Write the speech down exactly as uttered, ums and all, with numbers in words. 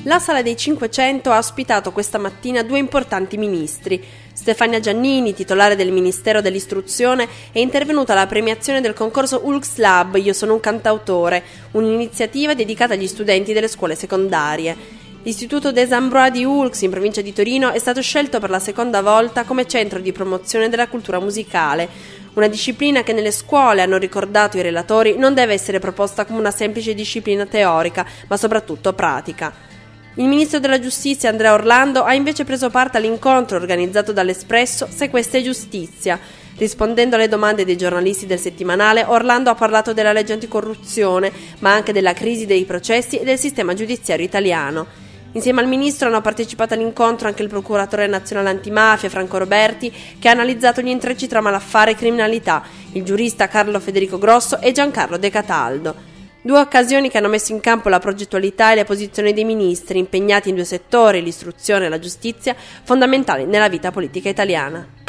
La Sala dei Cinquecento ha ospitato questa mattina due importanti ministri. Stefania Giannini, titolare del Ministero dell'Istruzione, è intervenuta alla premiazione del concorso U L X Lab Io sono un cantautore, un'iniziativa dedicata agli studenti delle scuole secondarie. L'Istituto des Ambrois di Oulx, in provincia di Torino, è stato scelto per la seconda volta come centro di promozione della cultura musicale, una disciplina che nelle scuole, hanno ricordato i relatori, non deve essere proposta come una semplice disciplina teorica, ma soprattutto pratica. Il ministro della Giustizia Andrea Orlando ha invece preso parte all'incontro organizzato dall'Espresso Se questa è giustizia. Rispondendo alle domande dei giornalisti del settimanale, Orlando ha parlato della legge anticorruzione, ma anche della crisi dei processi e del sistema giudiziario italiano. Insieme al ministro hanno partecipato all'incontro anche il procuratore nazionale antimafia Franco Roberti, che ha analizzato gli intrecci tra malaffare e criminalità, il giurista Carlo Federico Grosso e Giancarlo De Cataldo. Due occasioni che hanno messo in campo la progettualità e le posizioni dei ministri, impegnati in due settori, l'istruzione e la giustizia, fondamentali nella vita politica italiana.